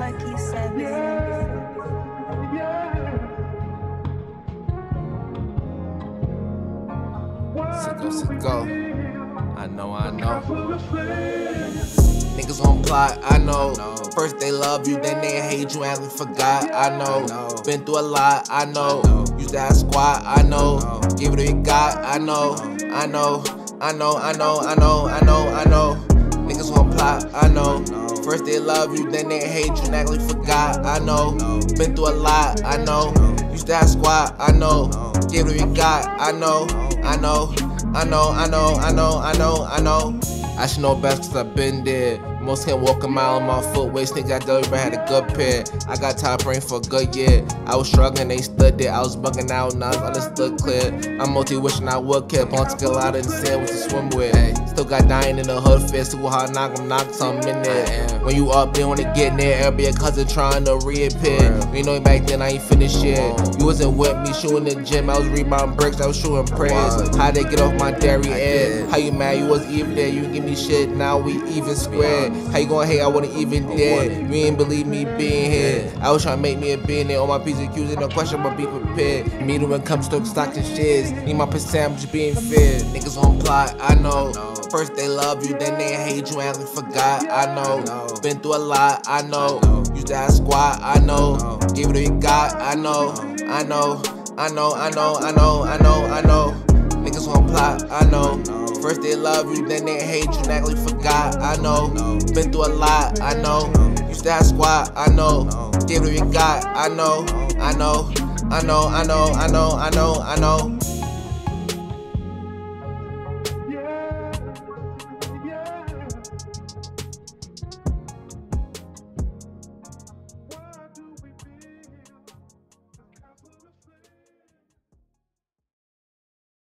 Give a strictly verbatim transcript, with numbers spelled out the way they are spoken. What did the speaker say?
Lucky Seven. Citgo, Citgo. I know, I know. Niggas gon' plot, I know. First they love you, then they hate you, and we forgot, I know. Been through a lot, I know. Used to have squad, I know. Give it all you got, I know. I know, I know, I know, I know, I know, I know. Niggas gon' plot, I know. First they love you, then they hate you, and we forgot, I know. Been through a lot, I know. Used to have squad, I know. Give it all you got, I know. I know, I know, I know, I know, I know, I know. I should know best cause I've been there. Most can't walk a mile on my foot. Waist nigga, I never had a good pair. I got top brain for a good year. I was struggling, they stood there. I was bugging out, now I understood clear. I'm multi wishing I would care. Blunt to get out of the sand with the swim with. Still got dying in the hood fair. Super hard knock, I'm knock something in there. When you up there, wanna get near. Every cousin trying to reappear. You know back then I ain't finished yet. You wasn't with me shooting the gym. I was rebounding bricks, I was shooting prayers. How they get off my dairy ass? How you mad you was even there? You didn't give me shit, now we even square. How you gonna hate? I wasn't even there. You ain't believe me being here. I was trying to make me a billionaire. On my piece of accusing, no question, but be prepared. Me when it comes to stock and shares. Need my percent, I'm just being fair. Niggas on plot, I know. First they love you, then they hate you, and we forgot, I know. Been through a lot, I know. Used to have squad, I know. Give it all you got, I know. I know, I know, I know, I know, I know, I know. Niggas on plot, I know. First they love you, then they hate you, and we forgot, I know. Been through a lot, I know. Used to have squad, I know. Give it all you got, I know. I know, I know, I know, I know, I know, I know.